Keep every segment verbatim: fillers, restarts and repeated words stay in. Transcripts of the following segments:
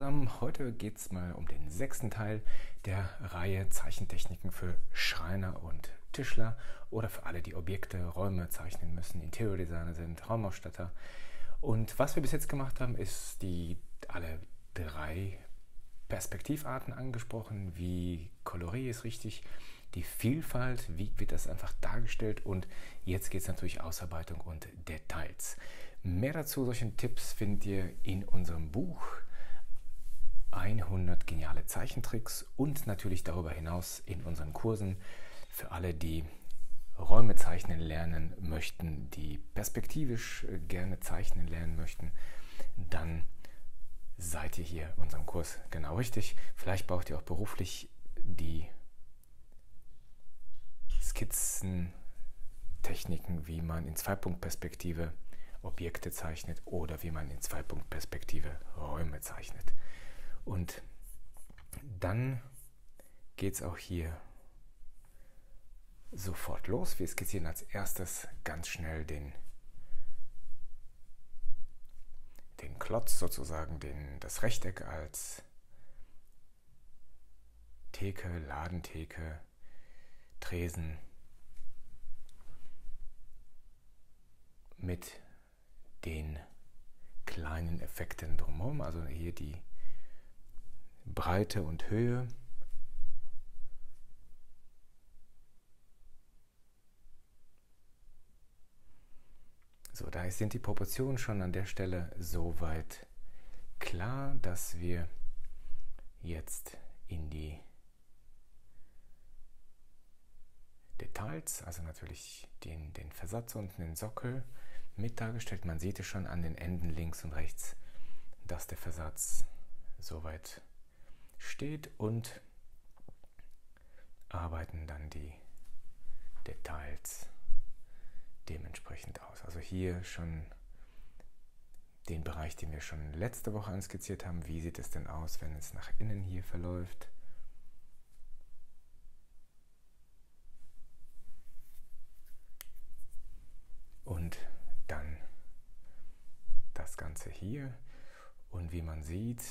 Ähm, Heute geht es mal um den sechsten Teil der Reihe Zeichentechniken für Schreiner und Tischler oder für alle, die Objekte, Räume zeichnen müssen, Interior-Designer sind, Raumausstatter. Und was wir bis jetzt gemacht haben, ist die alle drei Perspektivarten angesprochen. Wie koloriere ich es richtig? Die Vielfalt, wie wird das einfach dargestellt? Und jetzt geht es natürlich Ausarbeitung und Details. Mehr dazu, solchen Tipps findet ihr in unserem Buch hundert geniale Zeichentricks und natürlich darüber hinaus in unseren Kursen für alle, die Räume zeichnen lernen möchten, die perspektivisch gerne zeichnen lernen möchten, dann seid ihr hier in unserem Kurs genau richtig. Vielleicht braucht ihr auch beruflich die Skizzentechniken, wie man in Zweipunktperspektive Objekte zeichnet oder wie man in Zweipunktperspektive Räume zeichnet. Und dann geht es auch hier sofort los. Wir skizzieren als erstes ganz schnell den, den Klotz, sozusagen den, das Rechteck als Theke, Ladentheke, Tresen mit den kleinen Effekten drumherum, also hier die Breite und Höhe. So, da sind die Proportionen schon an der Stelle soweit klar, dass wir jetzt in die Details, also natürlich den, den Versatz unten, den Sockel mit dargestellt. Man sieht es schon an den Enden links und rechts, dass der Versatz soweit steht, und arbeiten dann die Details dementsprechend aus. Also hier schon den Bereich, den wir schon letzte Woche anskizziert haben. Wie sieht es denn aus, wenn es nach innen hier verläuft? Und dann das Ganze hier. Und wie man sieht,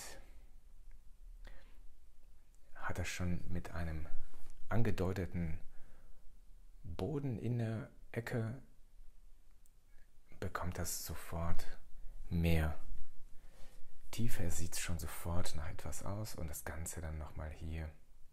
hat er schon mit einem angedeuteten Boden in der Ecke, bekommt das sofort mehr Tiefe. Er sieht schon sofort nach etwas aus, und das Ganze dann nochmal hier.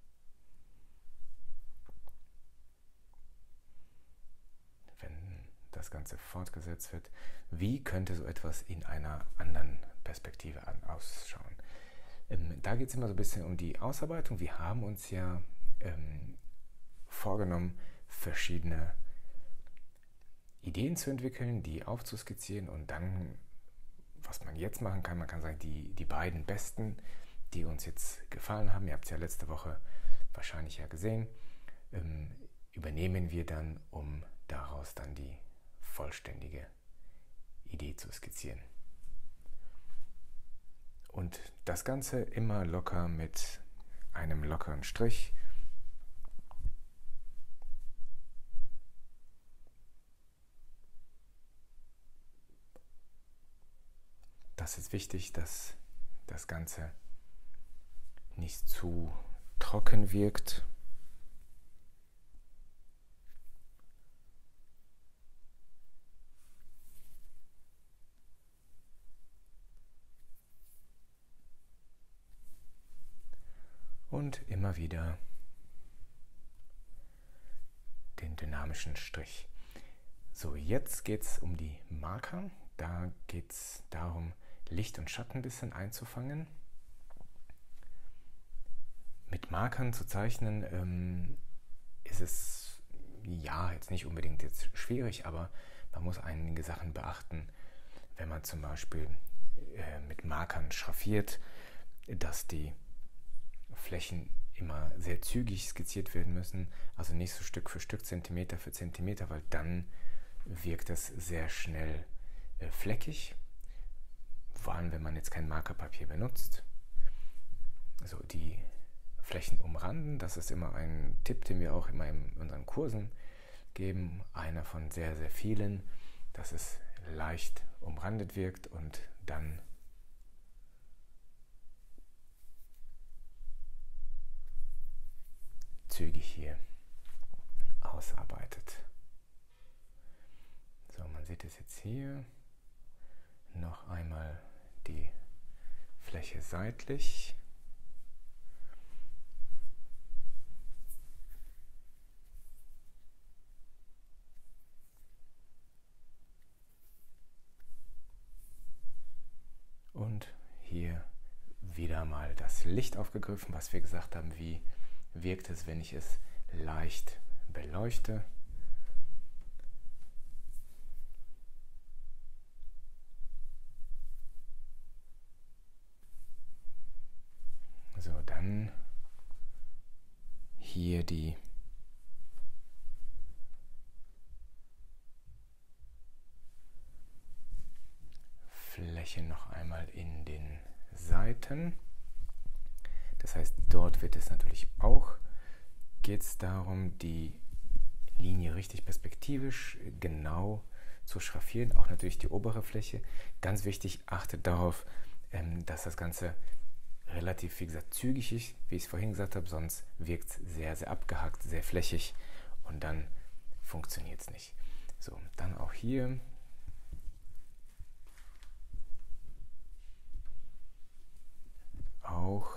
Wenn das Ganze fortgesetzt wird, wie könnte so etwas in einer anderen Perspektive ausschauen? Ähm, da geht es immer so ein bisschen um die Ausarbeitung. Wir haben uns ja ähm, vorgenommen, verschiedene Ideen zu entwickeln, die aufzuskizzieren, und dann, was man jetzt machen kann, man kann sagen, die, die beiden besten, die uns jetzt gefallen haben, ihr habt es ja letzte Woche wahrscheinlich ja gesehen, ähm, übernehmen wir dann, um daraus dann die vollständige Idee zu skizzieren. Und das Ganze immer locker mit einem lockeren Strich. Das ist wichtig, dass das Ganze nicht zu trocken wirkt. Und immer wieder den dynamischen Strich. So, jetzt geht es um die Marker. Da geht es darum, Licht und Schatten ein bisschen einzufangen. Mit Markern zu zeichnen ähm, ist es ja jetzt nicht unbedingt jetzt schwierig, aber man muss einige Sachen beachten, wenn man zum Beispiel äh, mit Markern schraffiert, dass die Flächen immer sehr zügig skizziert werden müssen, also nicht so Stück für Stück, Zentimeter für Zentimeter, weil dann wirkt es sehr schnell äh, fleckig, vor allem wenn man jetzt kein Markerpapier benutzt. Also die Flächen umranden, das ist immer ein Tipp, den wir auch immer in unseren Kursen geben, einer von sehr, sehr vielen, dass es leicht umrandet wirkt und dann zügig hier ausarbeitet. So, man sieht es jetzt hier. Noch einmal die Fläche seitlich. Und hier wieder mal das Licht aufgegriffen, was wir gesagt haben, wie wirkt es, wenn ich es leicht beleuchte. So, dann hier die Fläche noch einmal in den Seiten. Das heißt, dort wird es natürlich auch, geht es darum, die Linie richtig perspektivisch genau zu schraffieren, auch natürlich die obere Fläche. Ganz wichtig, achtet darauf, dass das Ganze relativ, wie gesagt, zügig ist, wie ich es vorhin gesagt habe, sonst wirkt es sehr, sehr abgehackt, sehr flächig und dann funktioniert es nicht. So, dann auch hier. Auch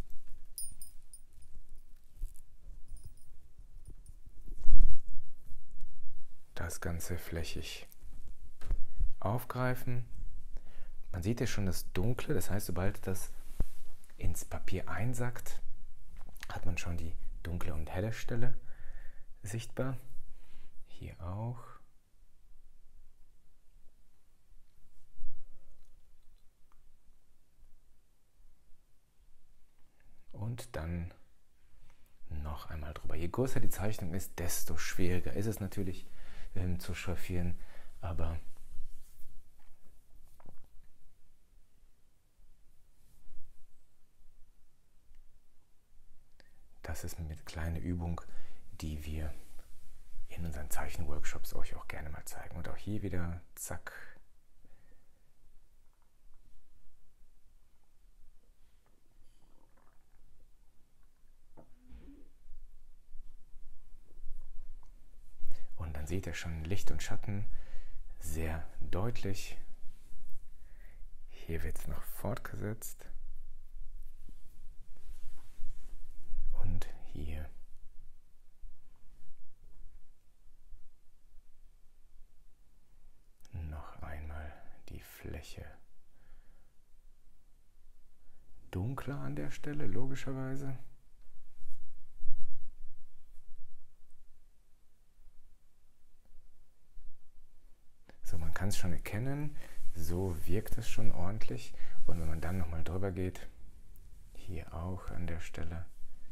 das Ganze flächig aufgreifen. Man sieht ja schon das Dunkle, das heißt, sobald das ins Papier einsackt, hat man schon die dunkle und helle Stelle sichtbar. Hier auch. Und dann noch einmal drüber. Je größer die Zeichnung ist, desto schwieriger ist es natürlich ähm, zu schraffieren, aber das ist eine kleine Übung, die wir in unseren Zeichenworkshops euch auch gerne mal zeigen. Und auch hier wieder, zack. Und dann seht ihr schon Licht und Schatten sehr deutlich. Hier wird es noch fortgesetzt. Und hier. Noch einmal die Fläche dunkler an der Stelle, logischerweise. So, man kann es schon erkennen, so wirkt es schon ordentlich. Und wenn man dann nochmal drüber geht, hier auch an der Stelle,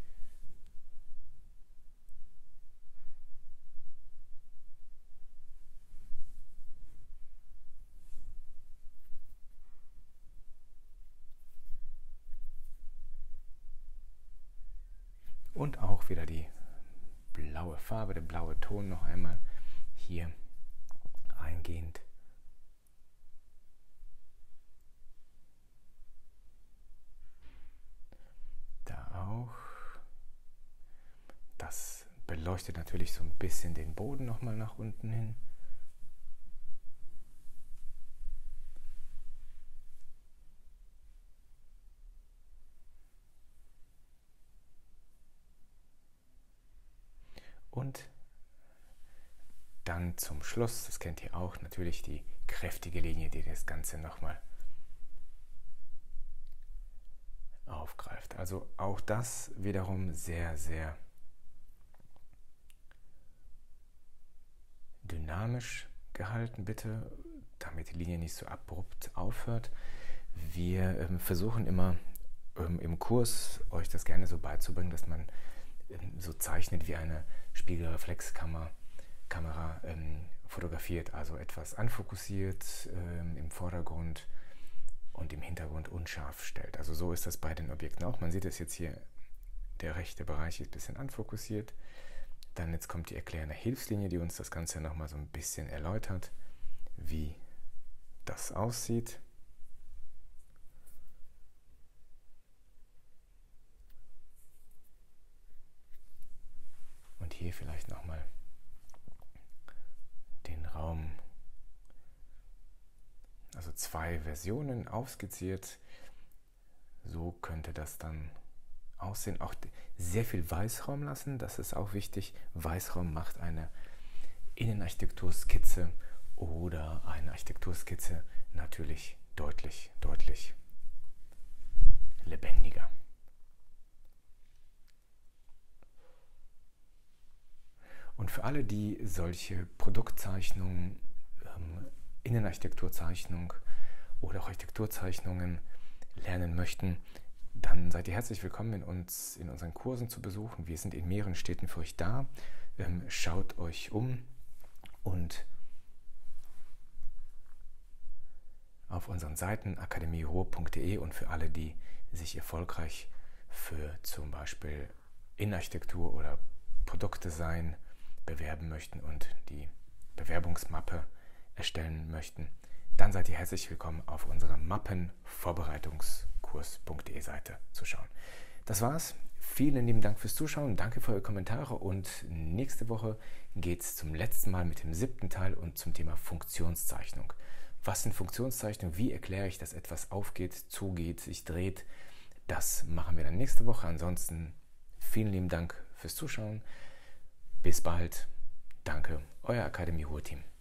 und auch wieder die blaue Farbe, der blaue Ton noch einmal hier eingehend. Da auch. Das beleuchtet natürlich so ein bisschen den Boden nochmal nach unten hin. Und dann zum Schluss, das kennt ihr auch, natürlich die kräftige Linie, die das Ganze nochmal aufgreift. Also auch das wiederum sehr, sehr dynamisch gehalten, bitte, damit die Linie nicht so abrupt aufhört. Wir ähm, versuchen immer ähm, im Kurs euch das gerne so beizubringen, dass man ähm, so zeichnet wie eine Spiegelreflexkamera Kamera, ähm, fotografiert, also etwas anfokussiert ähm, im Vordergrund und im Hintergrund unscharf stellt. Also so ist das bei den Objekten auch. Man sieht es jetzt hier, der rechte Bereich ist ein bisschen anfokussiert. Dann jetzt kommt die erklärende Hilfslinie, die uns das Ganze nochmal so ein bisschen erläutert, wie das aussieht. hier vielleicht nochmal den Raum, also zwei Versionen aufskizziert. So könnte das dann aussehen. Auch sehr viel Weißraum lassen, das ist auch wichtig. Weißraum macht eine Innenarchitekturskizze oder eine Architekturskizze natürlich deutlich, deutlich lebendiger. Und für alle, die solche Produktzeichnungen, ähm, Innenarchitekturzeichnung oder auch Architekturzeichnungen lernen möchten, dann seid ihr herzlich willkommen, in uns in unseren Kursen zu besuchen. Wir sind in mehreren Städten für euch da. Ähm, schaut euch um und auf unseren Seiten akademie ruhr punkt de und für alle, die sich erfolgreich für zum Beispiel Innenarchitektur oder Produktdesign bewerben möchten und die Bewerbungsmappe erstellen möchten, dann seid ihr herzlich willkommen, auf unserer mappenvorbereitungskurs punkt de Seite zu schauen. Das war's. Vielen lieben Dank fürs Zuschauen, danke für eure Kommentare und nächste Woche geht es zum letzten Mal mit dem siebten Teil und zum Thema Funktionszeichnung. Was sind Funktionszeichnungen? Wie erkläre ich, dass etwas aufgeht, zugeht, sich dreht? Das machen wir dann nächste Woche. Ansonsten vielen lieben Dank fürs Zuschauen. Bis bald. Danke, euer Akademie Ruhr Team.